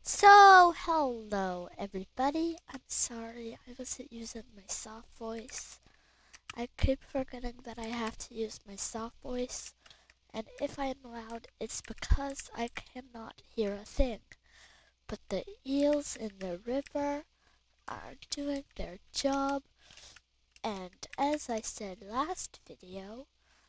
Hello everybody. I'm sorry I wasn't using my soft voice. I keep forgetting that I have to use my soft voice, and if I'm loud, it's because I cannot hear a thing. But the eels in the river are doing their job, and as I said last video,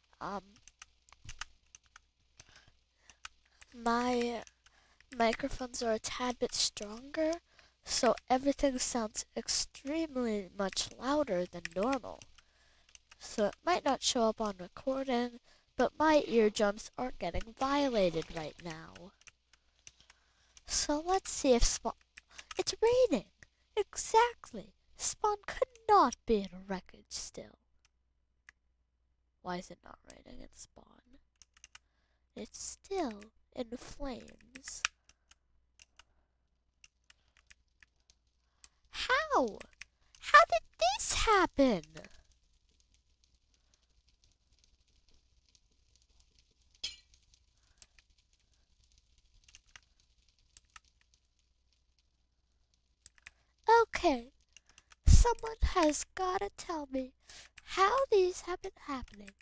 my microphones are a tad bit stronger, so everything sounds extremely much louder than normal. So it might not show up on recording, but my eardrums aren't getting violated right now. So let's see if Spawn... It's raining! Exactly! Spawn could not be in a wreckage still. Why is it not raining in Spawn? It's still in flames. How? How did this happen? Okay, someone has gotta tell me how these have been happening.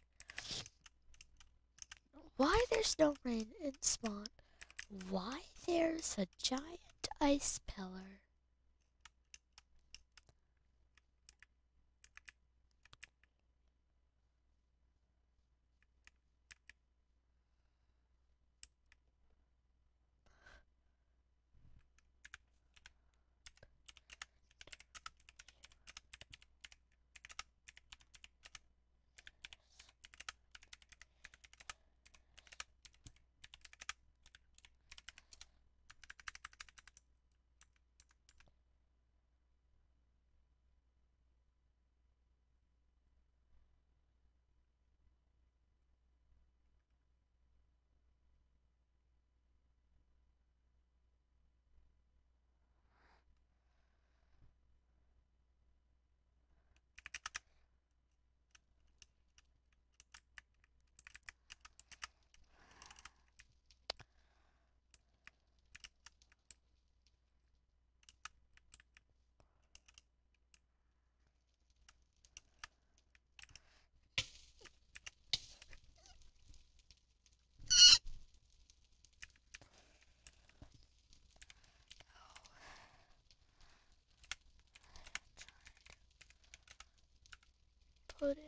Why there's no rain in Spawn? Why there's a giant ice pillar? Put in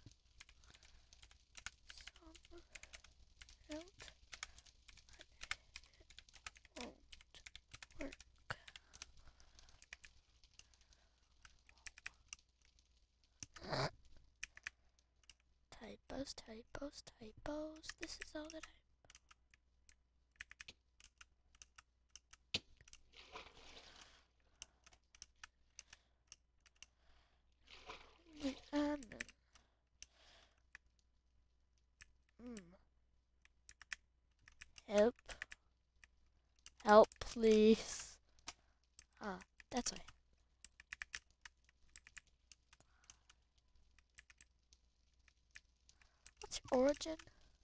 some out. Won't work. Typos, typos, typos. This is all that I... Help. Help, please. Ah, that's why. What's your origin?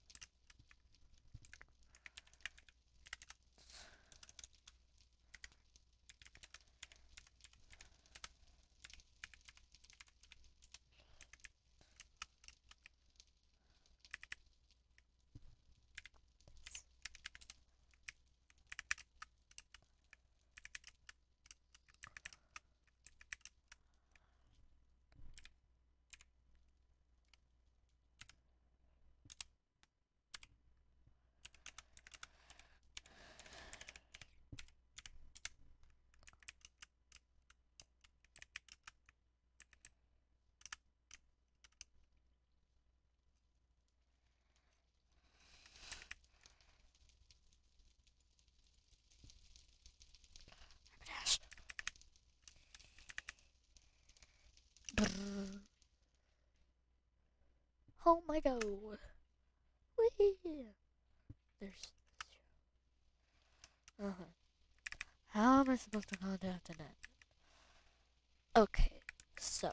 Dash. Brrr. Oh my god. Whee! There's... How am I supposed to contact the net? Okay, so...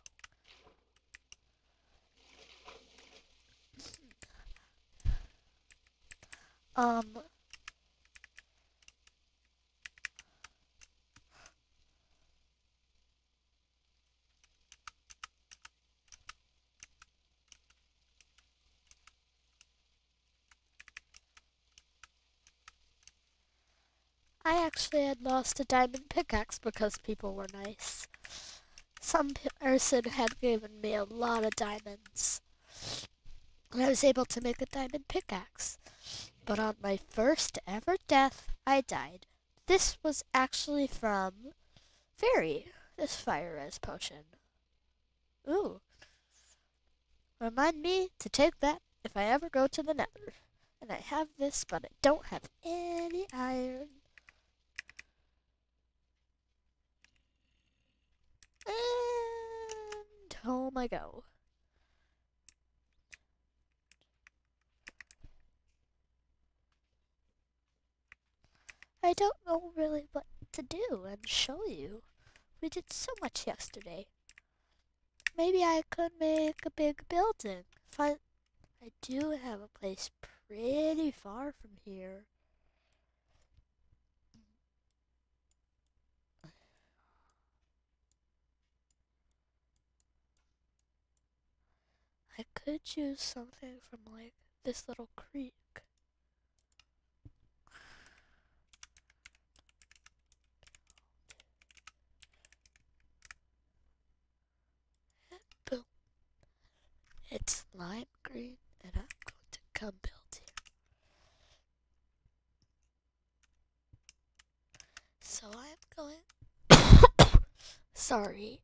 Um... I actually had lost a diamond pickaxe because people were nice. Some person had given me a lot of diamonds, and I was able to make a diamond pickaxe. But on my first ever death, I died. This was actually from Fairy, this fire res potion. Ooh. Remind me to take that if I ever go to the nether. And I have this, but I don't have any iron. And home I go. I don't know really what to do and show you. We did so much yesterday. Maybe I could make a big building. I do have a place pretty far from here. I could choose something from like this little creek. Boom. It's lime green and I'm going to come build here. So I'm going sorry.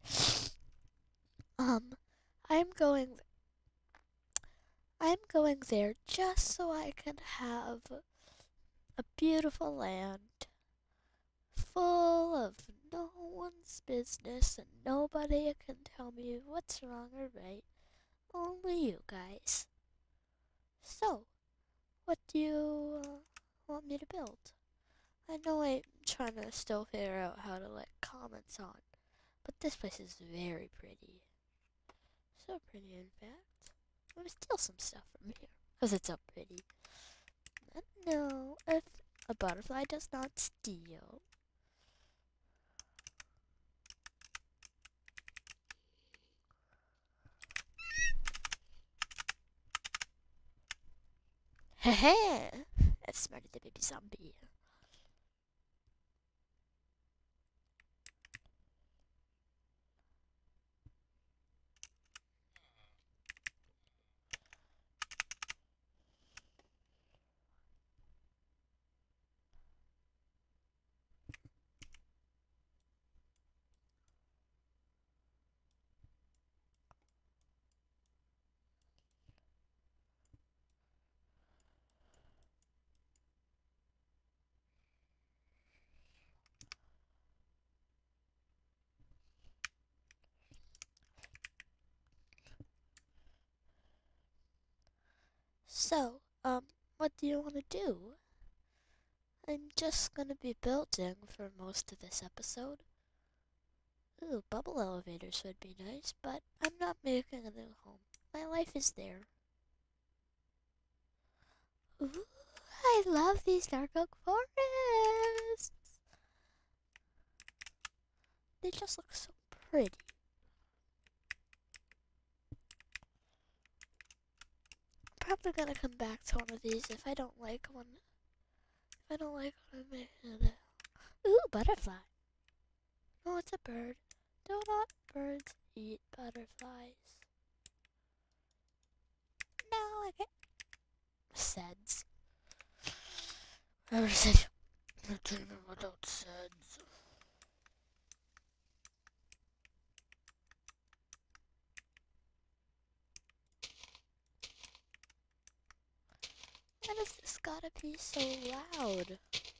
I'm going I'm going there just so I can have a beautiful land full of no one's business and nobody can tell me what's wrong or right. Only you guys. So, what do you want me to build? I know I'm trying to still figure out how to let comments on, but this place is very pretty. So pretty, in fact. I'm gonna steal some stuff from here, because it's so pretty. No, if a butterfly does not steal. Heh, that's smarter than baby zombie. So, what do you want to do? I'm just gonna be building for most of this episode. Ooh, bubble elevators would be nice, but I'm not making a new home. My life is there. Ooh, I love these dark oak forests. They just look so pretty. I'm probably gonna come back to one of these if I don't like one. If I don't like one, I'm making it. Ooh, butterfly. Oh, it's a bird. Do not birds eat butterflies? No, I get SEDS. I would say entertainment without SEDS. Why does this gotta be so loud?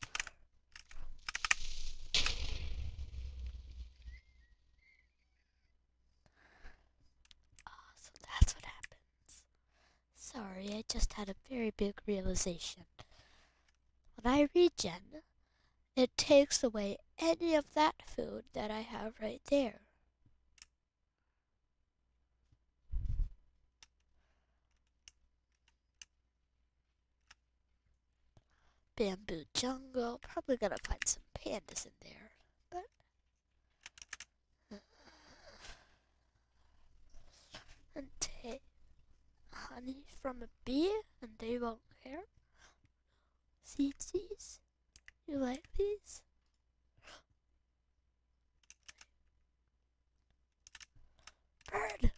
Oh, so that's what happens. Sorry, I just had a very big realization. When I regen, it takes away any of that food that I have right there. Bamboo jungle. Probably gonna find some pandas in there. But and take honey from a bee and they won't care. Seedsies. You like these? Bird!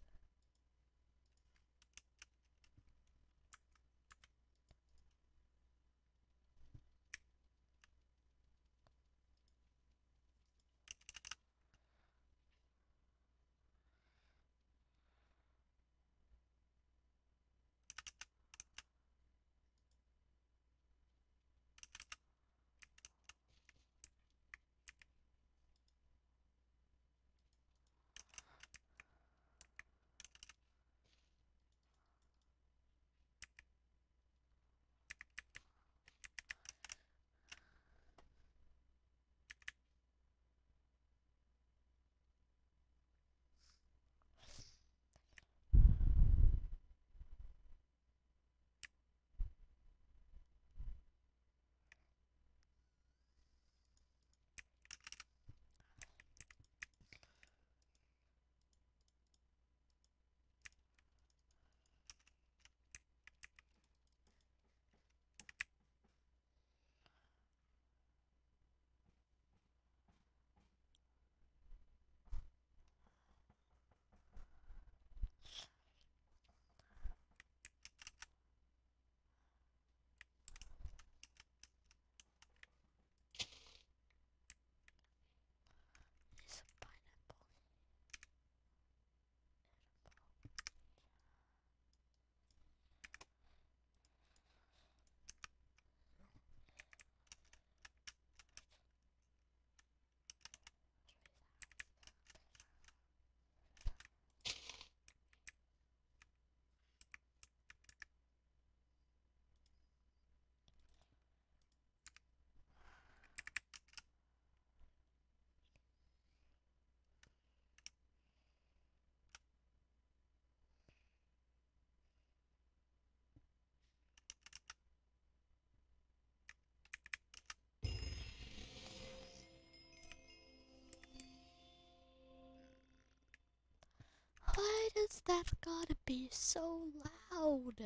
Some pineapple. Why does that gotta be so loud?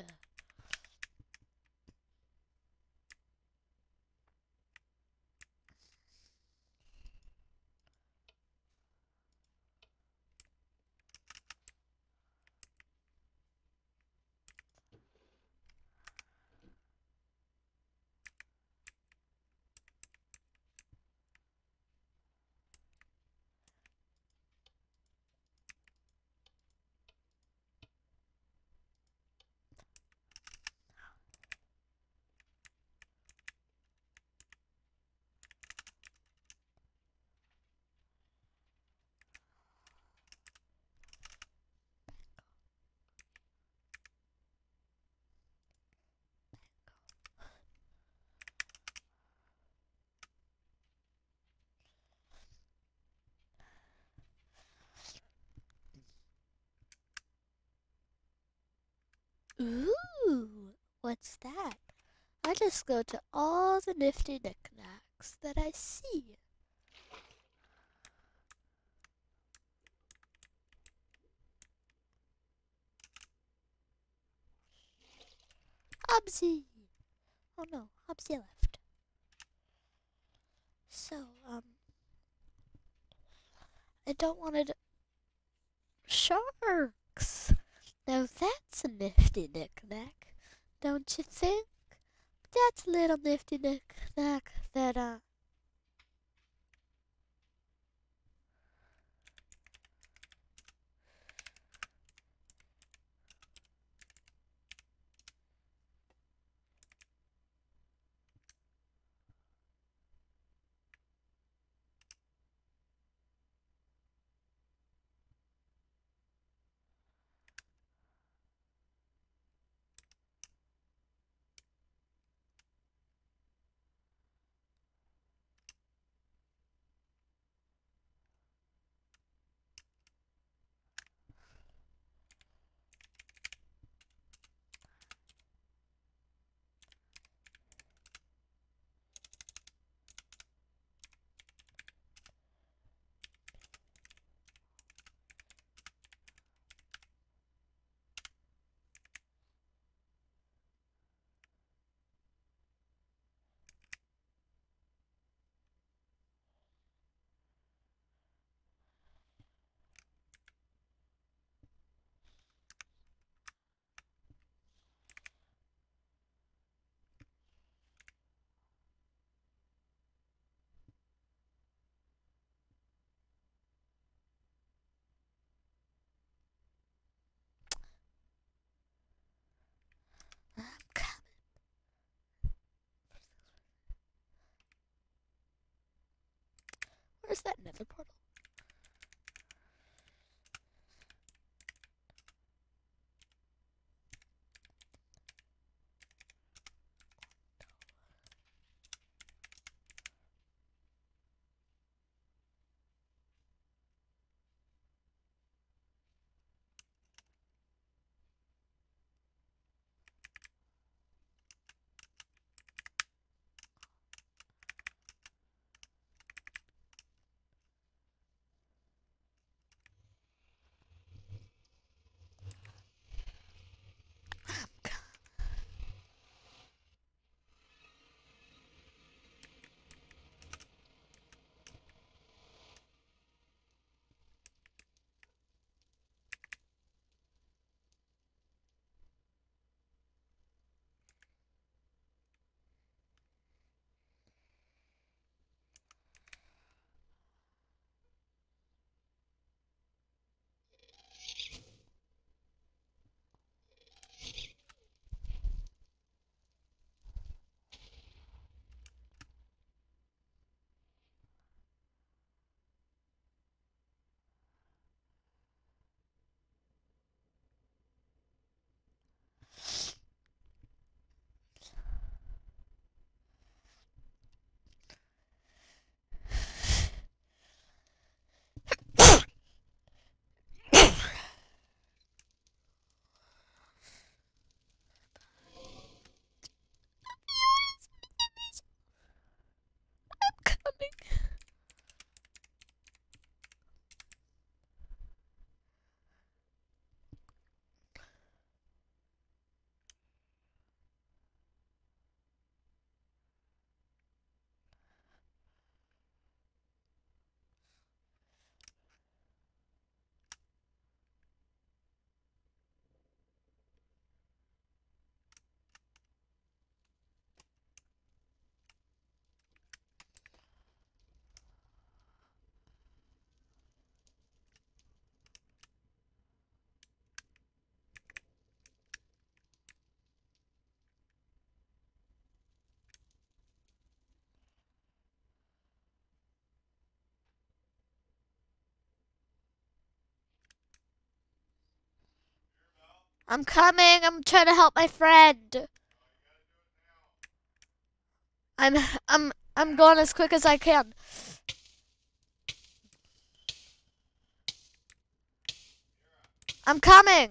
Ooh, what's that? I just go to all the nifty knickknacks that I see. Hubsy! Oh no, Hubsy left. So, I don't want to. Sharks! Now that's a nifty knickknack, don't you think? That's a little nifty knickknack that, Where's that nether portal? Coming. I'm coming. I'm trying to help my friend. I'm I'm going as quick as I can. I'm coming.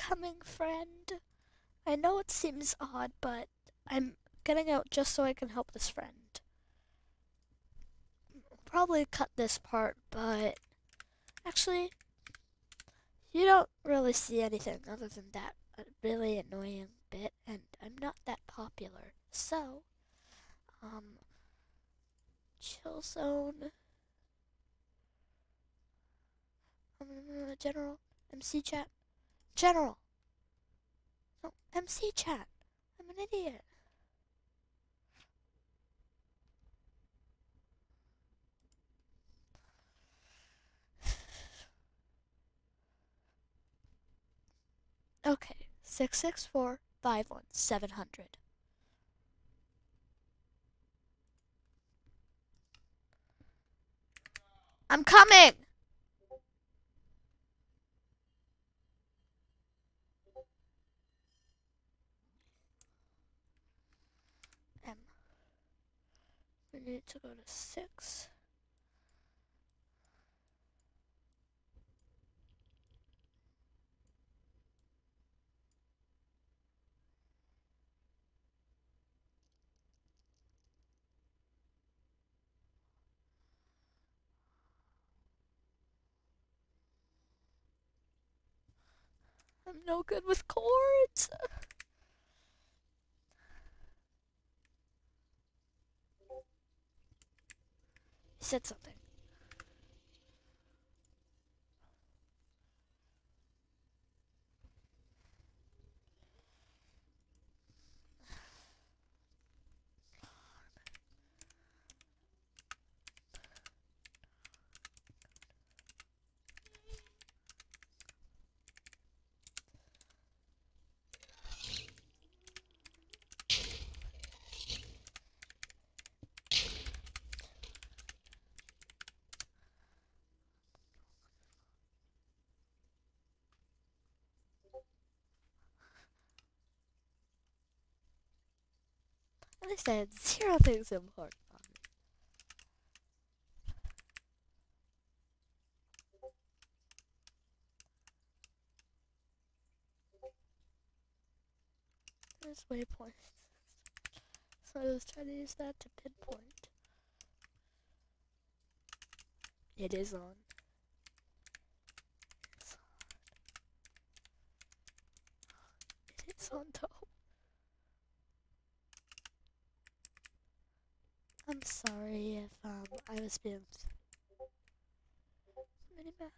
coming, friend. I know it seems odd, but I'm getting out just so I can help this friend. I'll probably cut this part, but actually, you don't really see anything other than that really annoying bit, and I'm not that popular. So, chill zone, general, MC chat, general, no, MC chat. I'm an idiot. Okay, 664-51700. I'm coming! We need to go to 6. I'm no good with chords. He said something. At least I had 0 things important on me. There's waypoints. So I was trying to use that to pinpoint. It is on. It's on top. I'm sorry if I was being mini-map.